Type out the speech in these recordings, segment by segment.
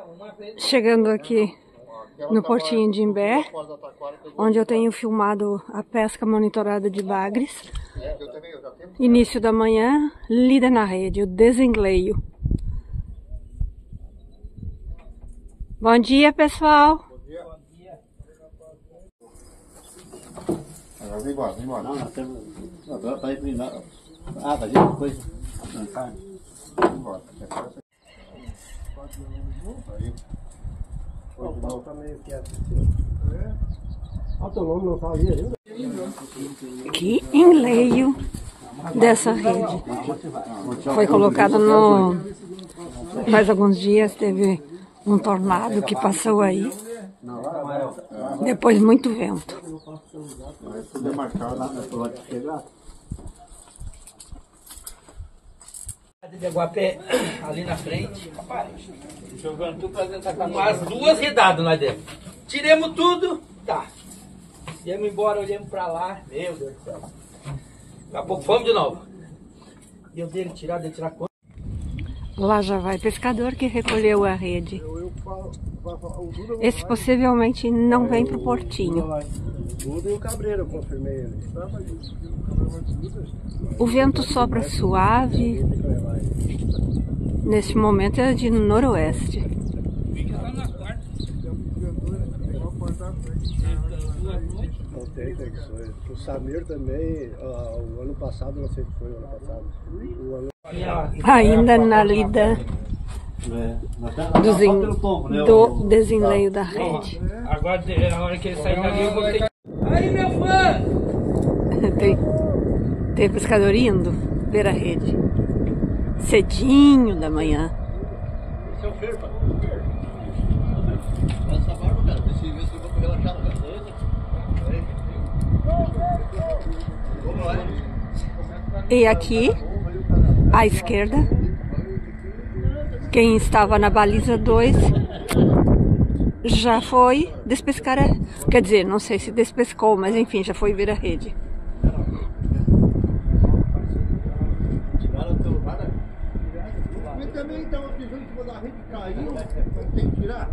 Chegando aqui no portinho de Imbé, onde eu tenho filmado a pesca monitorada de bagres. Início da manhã, líder na rede, o desengleio. Bom dia, pessoal. Bom dia. Agora vem embora, vem embora. Não, nós temos... Agora tá aí primeiro. Ah, tá gente depois. Vem embora. Aí. O pau tá meio quieto. Teu nome não sabia ainda? Que enleio dessa rede. Foi colocado no... Faz alguns dias teve um tornado que passou aí. Depois muito vento. De Aguapé, ali na frente, jogando tudo pra dentro da casa. Umas duas redadas lá dentro. Tiremos tudo, tá. Viemos embora, olhamos pra lá, meu Deus do céu. Daqui a pouco fomos de novo. Deu dele tirar quanto? Lá já vai pescador que recolheu a rede. Esse possivelmente não vem pro portinho. Duda e o Cabreiro, eu confirmei ele. O vento sopra suave. Neste momento é de noroeste. Tem condições. O Samir também, o ano passado, não sei se foi o ano passado. Ainda na lida do desenleio da rede. Agora, a hora que ele sair dali, eu vou ter que... Aí, meu fã! Tem pescador indo ver a rede. Cedinho da manhã. Esse é o Ferpa. Essa barba, cara, desse mês que eu vou relaxar, cara. E aqui, à esquerda, quem estava na baliza 2 já foi despescar a... Quer dizer, não sei se despescou, mas enfim, já foi ver a rede. Mas também estava dizendo que quando a rede caiu, tem que tirar?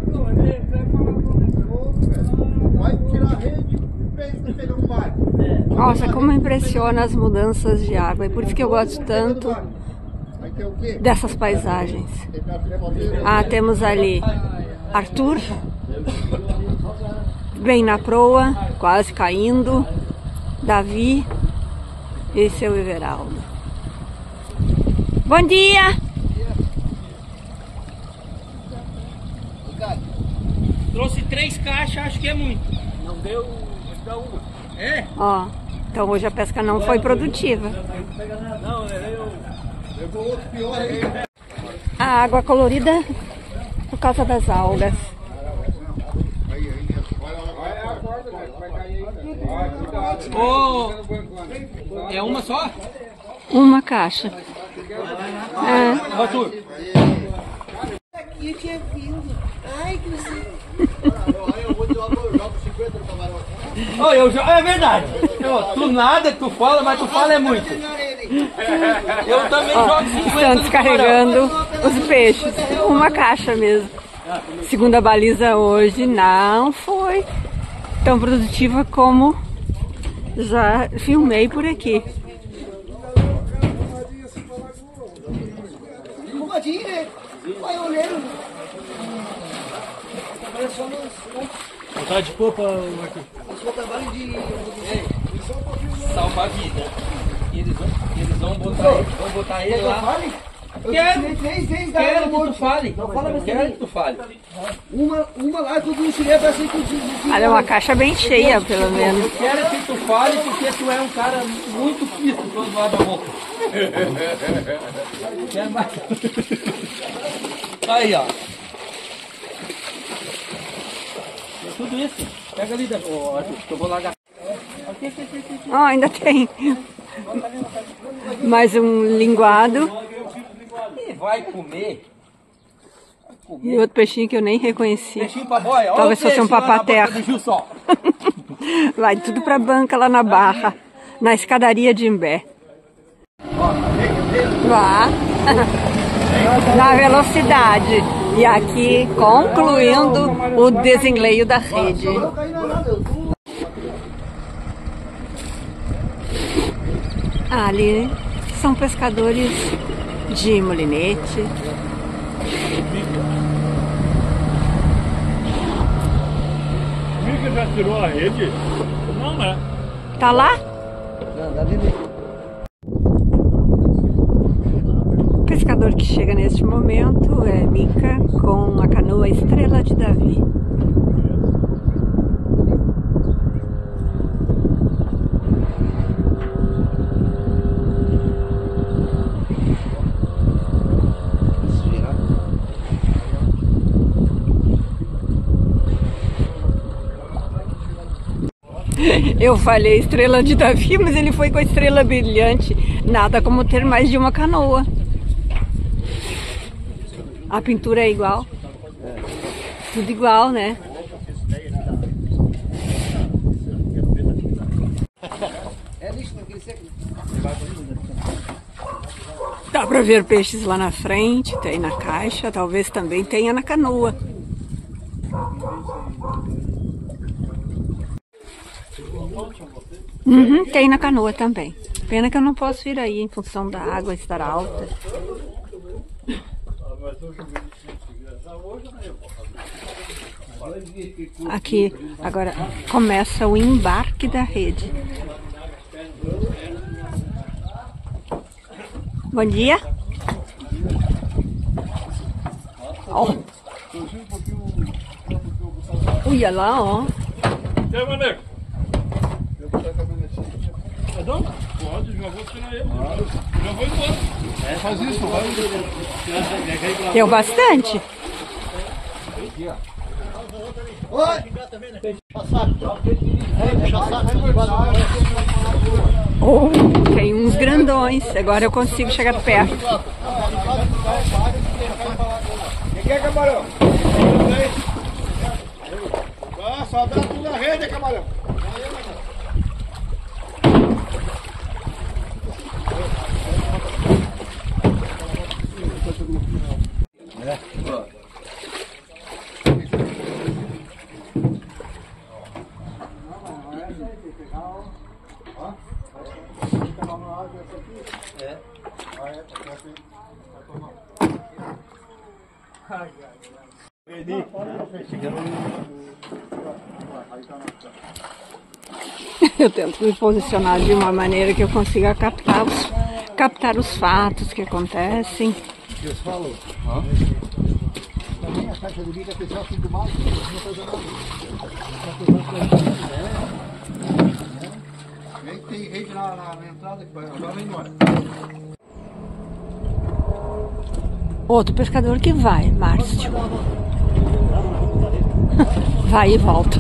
Vai tirar a rede e pensa pegar um barco. Nossa, como impressiona as mudanças de água. É por isso que eu gosto tanto dessas paisagens. Ah, temos ali Arthur, bem na proa, quase caindo. Davi e seu Everaldo. Bom dia! Trouxe 3 caixas, acho que é muito. Não deu uma. É? Ó, então hoje a pesca não foi produtiva. Não, eu vou outro pior aí. A água colorida por causa das algas. Oh, é uma só? Uma caixa. É. Arthur. Aqui eu tinha vindo. Ai, que você... É verdade. Tu nada que tu fala, mas tu fala é muito. Eu também jogo 50. Estão descarregando os peixes. Uma caixa mesmo. Segunda baliza hoje não foi tão produtiva como já filmei por aqui. Arrumadinho, né? Vai olhando. Tá de popa, Marquinhos. Só trabalho de... Salvar a vida. E eles vão botar ele lá. Quero que tu fale. Quero que tu fale. Uma lá que eu ensinei pra ser que... Olha, uma caixa bem cheia, pelo menos. Eu quero que tu fale porque tu é um cara muito fito quando abre a boca. Quero mais. Aí, ó. Tudo isso. Pega ali, Arthur, que eu vou largar. Ó, ainda tem mais um linguado. E vai comer. E outro peixinho que eu nem reconheci. Peixinho pra boia. Talvez fosse um papaterra. Vai tudo pra banca lá na Barra, na escadaria de Imbé. Vá. Na velocidade. E aqui, concluindo o desengleio da rede. Ali são pescadores de molinete. Mica já tirou a rede? Não, né? Tá lá? O pescador que chega neste momento é Mica com a canoa Estrela de Davi. Eu falei Estrela de Davi, mas ele foi com a estrela brilhante. Nada como ter mais de uma canoa. A pintura é igual. Tudo igual, né? Dá pra ver peixes lá na frente, tem na caixa, talvez também tenha na canoa. Tem na canoa também. Pena que eu não posso vir aí em função da água estar alta. Aqui agora começa o embarque da rede. Bom dia. Ó. Olha lá, ó. E aí, Maneco? Não? Pode, já vou tirar ele. Já vou embora. Faz isso, vai. Deu bastante. Oh, tem uns grandões. Agora eu consigo chegar perto. Quem é camarão? Só dá tudo na rede, camarão. Eu tento me posicionar de uma maneira que eu consiga captar os fatos que acontecem. Eles falam, também a caixa de bico é pessoal tudo mal, não faz nada. Tem rede na entrada que vai agora vai embora. Outro pescador que vai, Márcio. Vai e volta.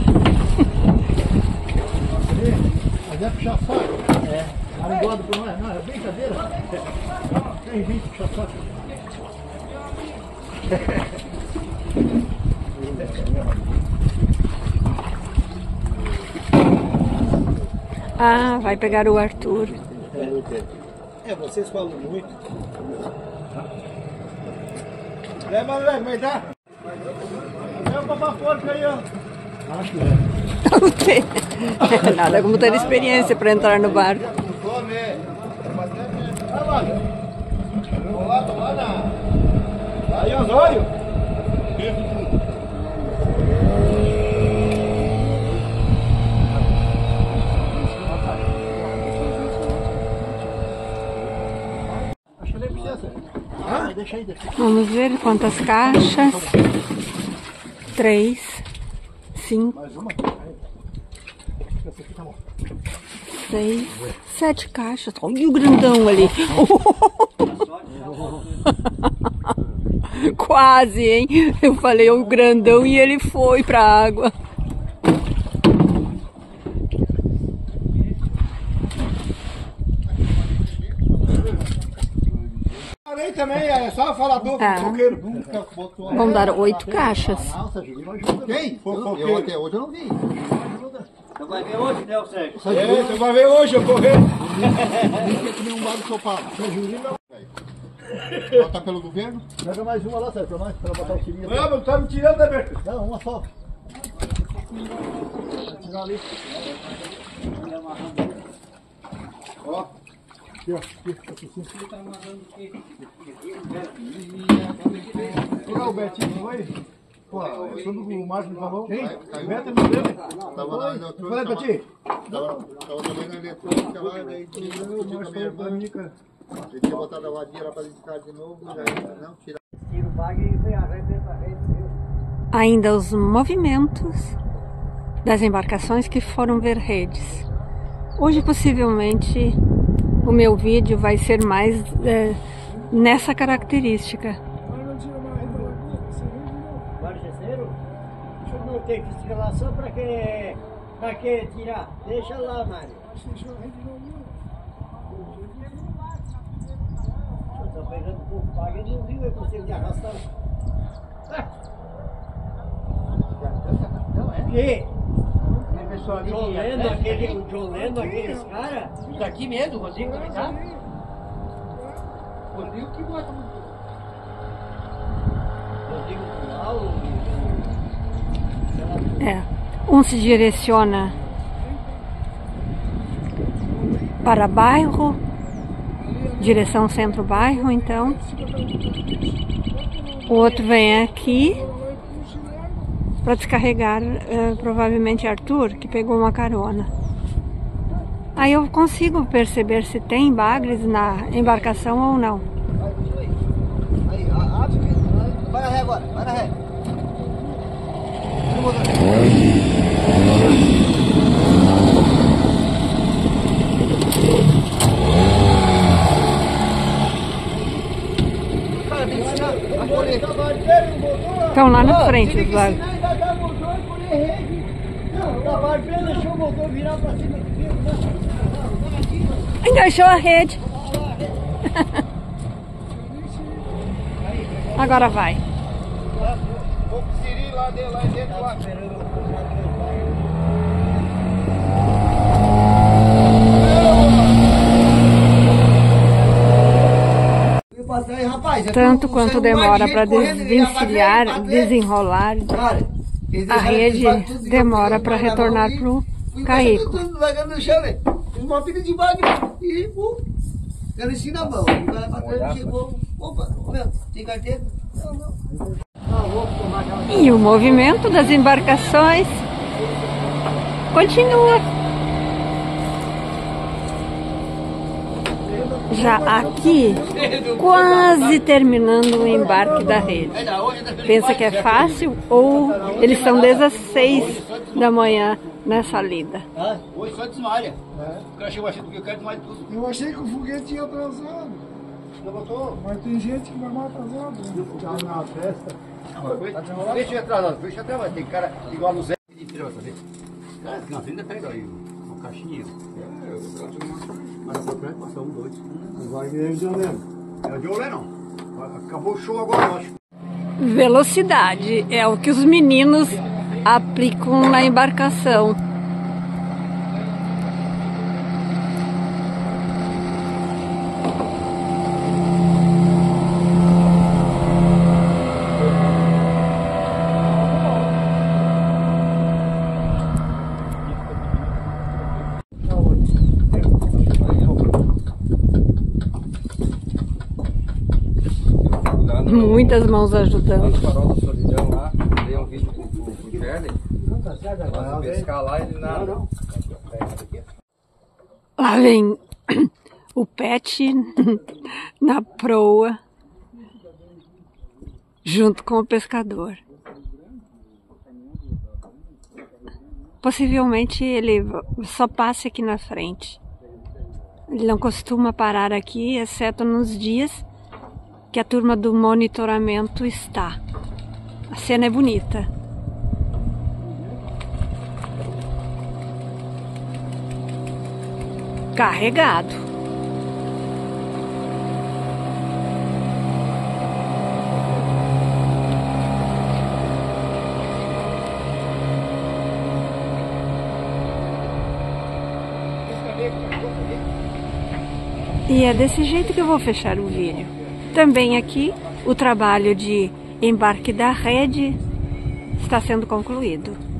Mas é puxar saco? É. Não engorda por nós, não, é brincadeira. Tem gente puxar saco. Ah, vai pegar o Arthur. É, vocês falam muito. Leva, como é que tá? Leva pra porca aí, ó. Acho que é. Não tem. Nada como ter experiência para entrar no barco. Aí, Osório. Acho que nem precisa. Deixa aí. Vamos ver quantas caixas. 3, 5, 6, 7 caixas. Olha o grandão ali. Quase, hein? Eu falei o grandão e ele foi pra água. Também é só falador com coqueiro. Nunca botou. Vão dar 8 caixas. Nossa, Julinho ajuda. Quem? Eu até hoje eu não vi. Você vai ver hoje, né, Sérgio? Você vai ver hoje, eu correr. Nem que nem um bar de sopado. Tá pelo governo? Pega mais uma lá, Sérgio, pra botar o tirinho. Não, não tá me tirando, né, Beto? Não, uma só. Tirar ali. Ó. Aqui, ó. Aqui. Olha o Betinho, foi? Pô, quando o Márcio me falou. Quem? O Beto me deu. Tava lá na Eu falei, Betinho. Tava também na eletrônica lá, daí tinha O Márcio falou pra mim, cara. ele tinha botado a vadia lá pra visitar de novo, daí não, tira. Tira o bag e vem arrebenta a rede. Ainda os movimentos das embarcações que foram ver redes. Hoje, possivelmente, o meu vídeo vai ser mais nessa característica. Margeseiro? Não tem fiscalização pra que tirar? Deixa lá, Mário. Tá pegando um pouco paga, ele não viu, é possível de arrastar. E o Jolendo, aqueles caras. Daqui mesmo, o Rodrigo também tá? Rodrigo que bota muito. Rodrigo Pulau. Um se direciona para bairro, direção centro-bairro, então. O outro vem aqui para descarregar, provavelmente Arthur, que pegou uma carona. Aí eu consigo perceber se tem bagres na embarcação ou não. Aí, vai na ré agora, vai na ré. Estão lá na frente os bagres. Deixou o motor virar pra cima. Enganchou a rede. Agora vai. Vou pro Siri lá dentro, lá. Tanto quanto demora para desvencilhar, desenrolar a rede, demora para retornar para o caico. Uma filha de bagre e ela ensina a mão. Chegou, opa, tem carteira? Não. E o movimento das embarcações continua. Já aqui, quase terminando o embarque da rede. Pensa que é fácil ou eles são desde as 6 da manhã nessa lida? Hoje só desmaia. O cara chegou achando que eu quero desmaiar tudo. Eu achei que o foguete ia atrasado. Não botou? Mas tem gente que vai mais atrasado. Tá na festa. Deixa eu atrasado, deixa eu atrasado. Tem cara igual no Zé. Não, ainda pega aí o caixinha. Mas essa frente passou 2. Agora que é o Joleno. É o Joleno. Acabou o show agora, eu acho. Velocidade é o que os meninos aplicam na embarcação. Muitas mãos ajudando. Farol da Solidão lá, dei um vídeo pro Charlie. Vai pescar lá ele não. Lá vem o Pet na proa, junto com o pescador. Possivelmente ele só passe aqui na frente. Ele não costuma parar aqui, exceto nos dias que a turma do monitoramento está. A cena é bonita. Carregado. E é desse jeito que eu vou fechar o vídeo. Também aqui o trabalho de embarque da rede está sendo concluído.